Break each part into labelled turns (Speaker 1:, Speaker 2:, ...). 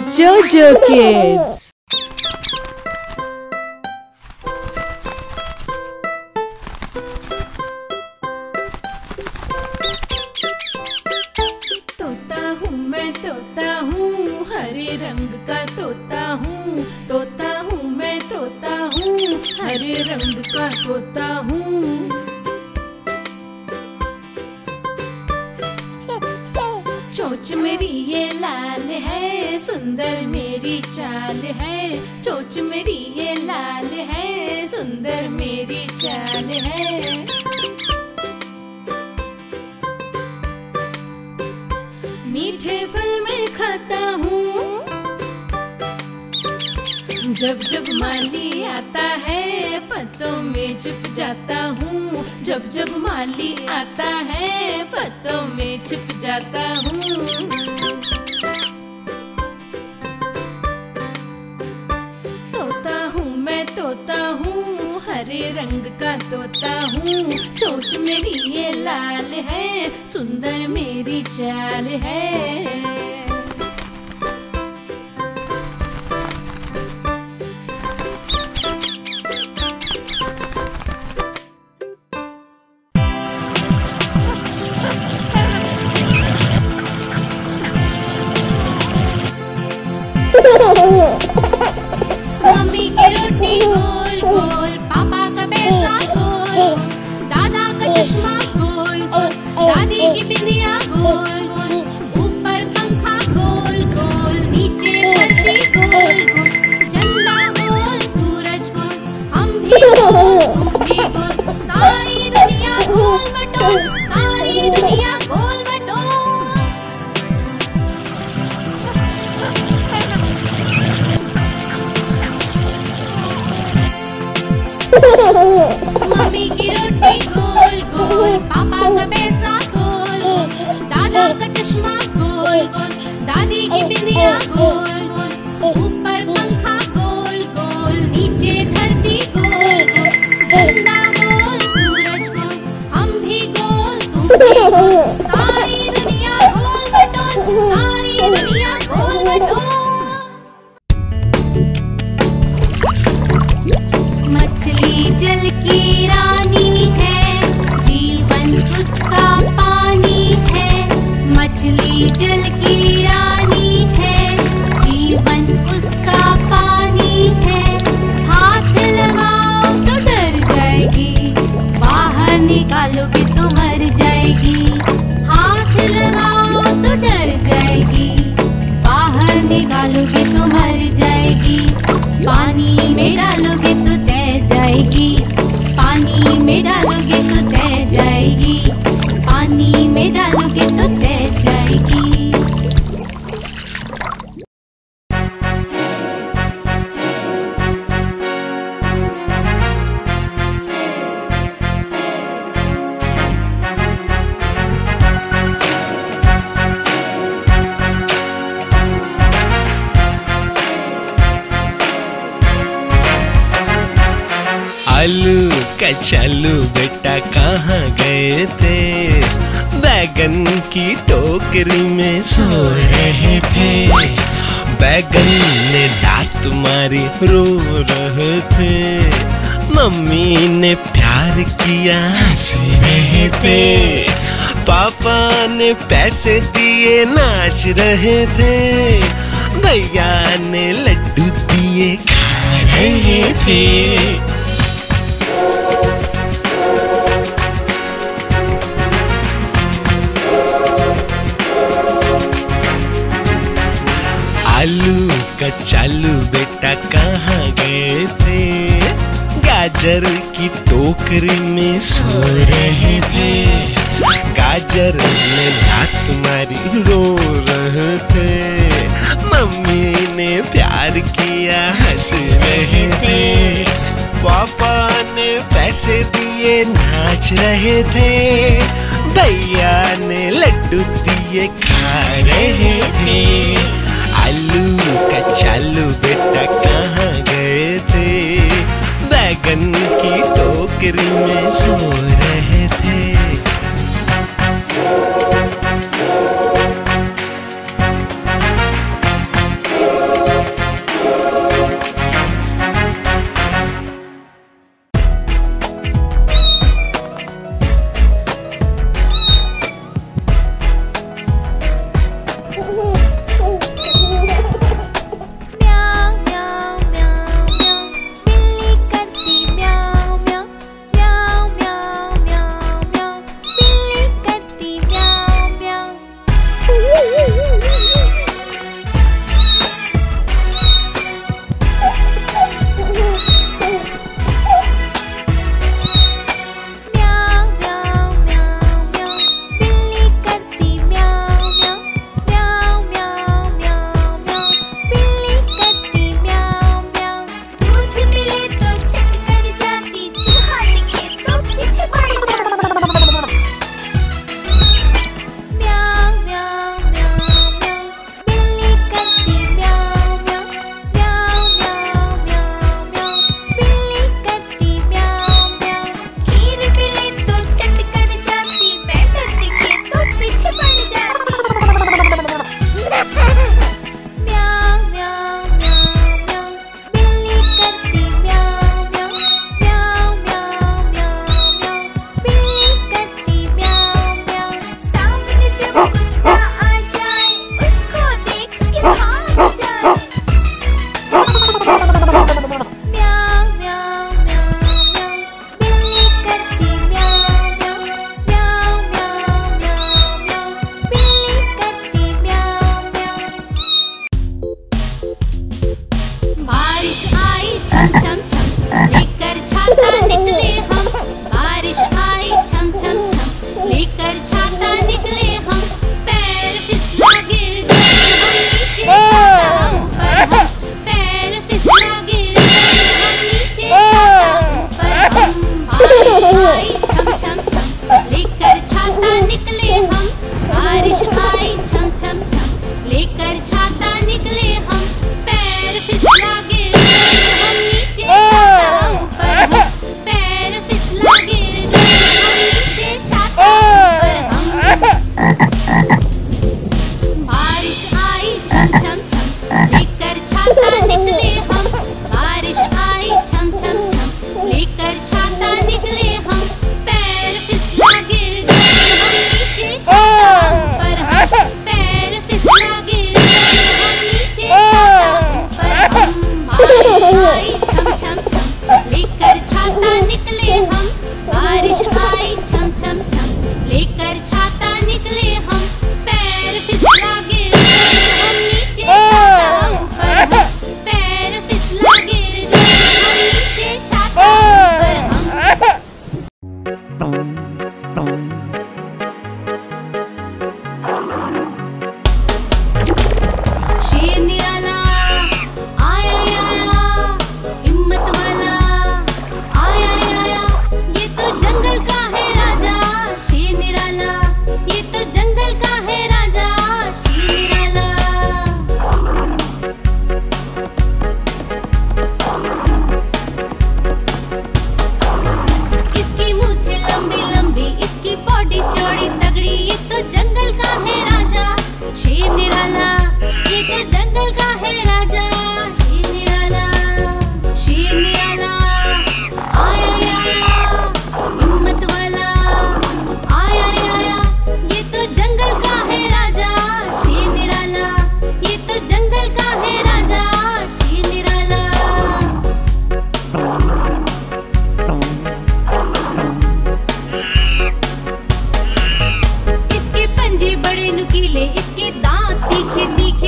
Speaker 1: JoJo Kids.
Speaker 2: तोता हूँ मैं, तोता हूँ, हरे रंग का तोता हूँ। तोता हूँ मैं, तोता हूँ, हरे रंग का तोता हूँ। चोंच मेरी ये लाल है, सुंदर मेरी चाल है। चोंच मेरी ये लाल है, सुंदर मेरी चाल है। मीठे फल मैं खाता हूँ, जब जब माली आता है पत्तों में छिप जाता हूँ। जब जब माली आता है पत्तों में छिप जाता हूँ। तोता हूँ मैं, तोता हूँ, हरे रंग का तोता हूँ। चोंच मेरी ये लाल है, सुंदर मेरी चाल है। मम्मी की रोटी गोल गोल, पापा का पैसा गोल, दादा का चश्मा गोल गोल, दादी की बिंदिया गोल गोल, ऊपर पंखा गोल गोल, नीचे धरती गोल गोल, चंदा गोल, सूरज गोल, हम भी गोल, तुम भी गोल, सारी दुनिया गोल मटोल, सारी दुनिया गोल मटोल। मम्मी की रोटी गोल गोल, पापा का पैसा गोल गोल, दादा का चश्मा गोल गोल, दादी की बिंदिया गोल गोल, ऊपर पंखा गोल गोल, नीचे धरती गोल गोल, चंदा गोल, सूरज गोल, हम भी गोल, तुम भी गोल, सारी दुनिया गोल मटोल, सारी दुनिया गोल मटोल। मछली जल की रानी है, जीवन उसका पानी है। मछली जल की रानी है, जीवन उसका पानी है। हाथ लगाओ तो डर जाएगी, बाहर निकालोगे तो मर जाएगी। हाथ लगाओ तो डर जाएगी, बाहर निकालोगे तो मर जाएगी। पानी में डालोगे तो तैर जाएगी, पानी में डालोगे तो तैर जाएगी, पानी में डालोगे तो तैर जाएगी।
Speaker 3: आलू कचालू बेटा कहाँ गए थे? बैगन की टोकरी में सो रहे थे। बैगन ने दांत मारी रो रहे थे। मम्मी ने प्यार किया हंस रहे थे। पापा ने पैसे दिए नाच रहे थे। भैया ने लड्डू दिए खा रहे थे। आलू कचालू बेटा कहाँ गए थे? गाजर की टोकरी में सो रहे थे। गाजर ने लात मारी रो रहे थे। मम्मी ने प्यार किया हंस रहे थे। पापा ने पैसे दिए नाच रहे थे। भैया ने लड्डू दिए खा रहे थे। आलू कचालू बेटा कहाँ गए थे? बैगन की टोकरी में सो रहे थे।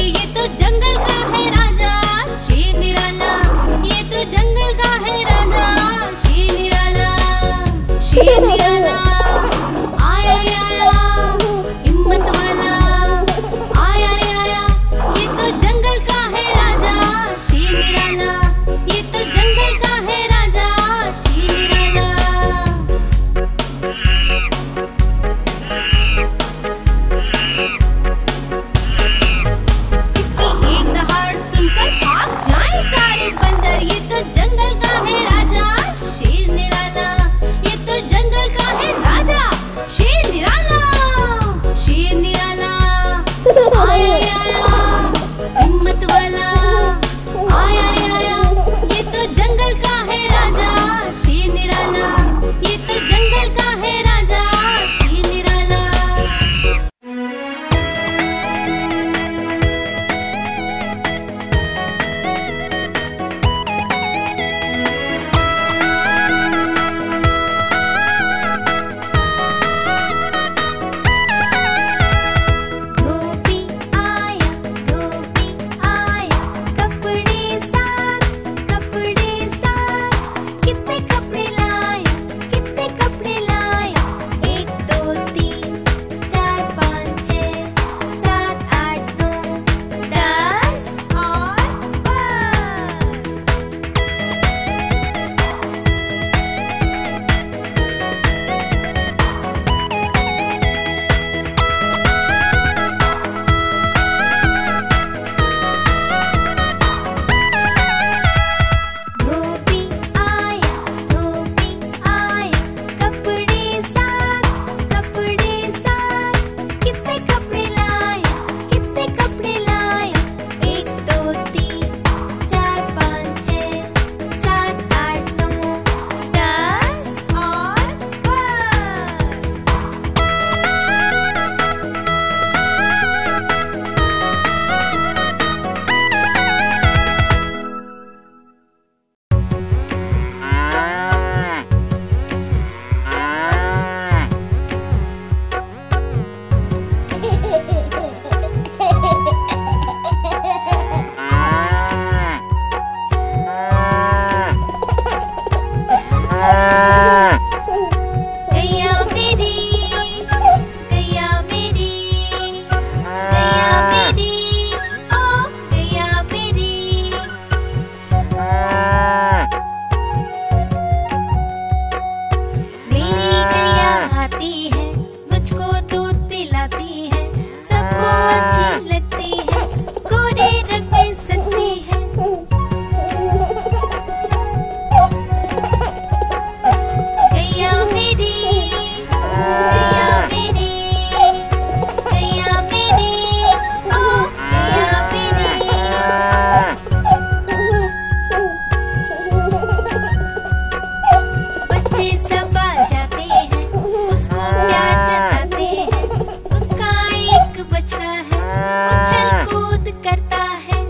Speaker 2: ये तो जंगल का है राजा शेर निराला, ये तो जंगल का है राजा शेर निराला। शेर निराला आया रे आया, हिम्मत वाला आया रे आया, ये तो जंगल का है राजा शेर निराला, ये तो जंगल का है राजा शेर निराला। इसकी एक दहाड़ सुनकर भाग जाए सारे बंदर, ये तो जंगल का है राजा शेर निराला, ये तो जंगल का है राजा शेर निराला। शेर निराला आया रे आया, हिम्मत वाला आया रे आया, ये तो जंगल का है राजा शेर निराला, ये तो जंगल का है राजा शेर निराला। धोबी आया, कपड़े साथ, कितने कपड़े लाया, कितने कपड़े लाया। 1 2 3 4 5 6 7 8 9 10 और बस। धोबी आया, कपड़े साथ, कितने कपड़े लाया, कितने कपड़े लाया। 1 2 3 4 5 6 7 8 9 10 और बस। गैया मेरी, गैया मेरी, गैया मेरी, ओ गैया मेरी। मेरी गैया आती है, मुझको दूध पिलाती है, सबको अच्छी लगती है, गोरे रंग में सजती है। गैया मेरी, गैया मेरी, गैया मेरी, ओ गैया मेरी। बच्चे सब आ जाते हैं, उसको प्यार जताते हैं, उसका एक बछड़ा है, उछल कूद करता है।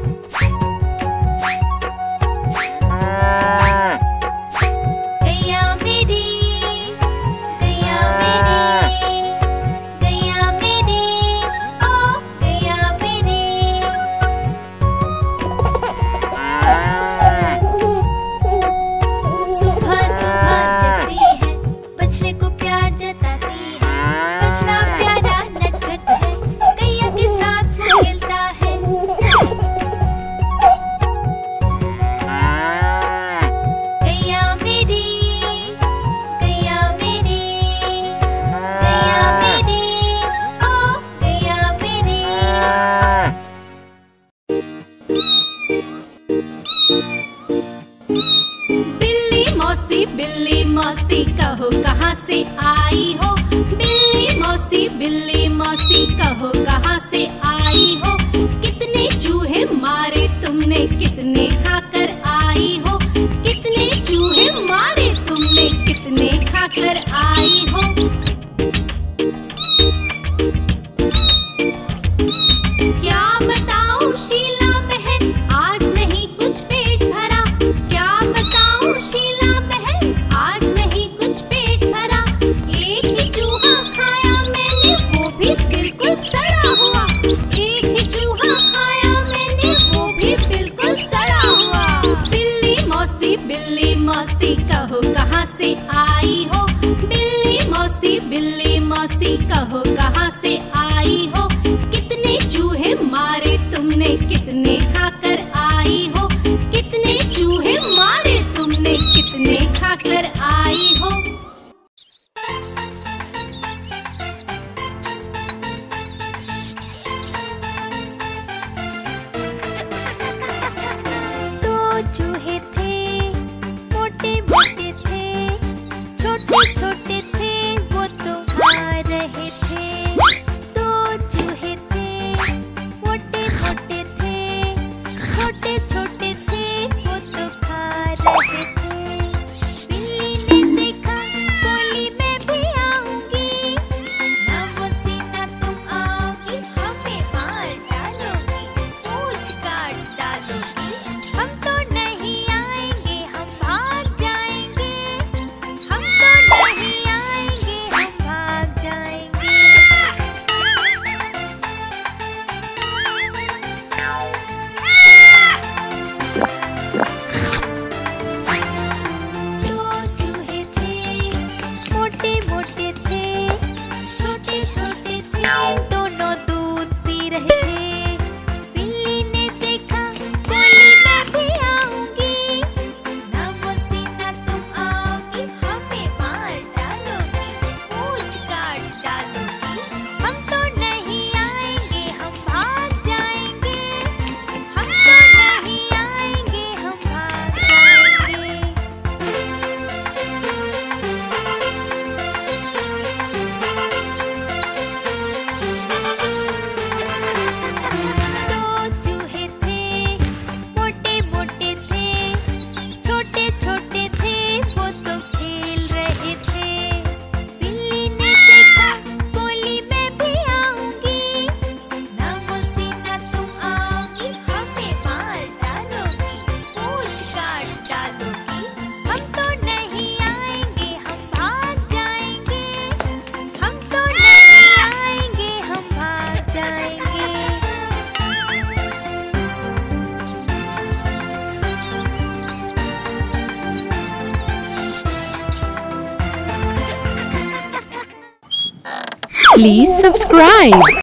Speaker 2: गैया मेरी, गैया मेरी, गैया मेरी, ओ गैया मेरी। सुबह सुबह जगती है, बछड़े को प्यार जताती है, बछड़ा प्यारा नटखट है, गैया के साथ वो खेलता है। गैया मेरी, गैया मेरी, गैया मेरी, ओ गैया मेरी। बिल्ली मौसी कहो कहाँ से आई हो, बिल्ली मौसी कहो कहाँ से आई हो। कितने चूहे मारे तुमने, कितने खाकर आई हो, कितने चूहे मारे तुमने, कितने खाकर आई हो। क्या बताऊं शीला बहन, आज नहीं कुछ पेट भरा, क्या बताऊं शीला बहन, आज नहीं कुछ पेट भरा। एक ही चूहा खाया मैंने, वो
Speaker 1: Please subscribe.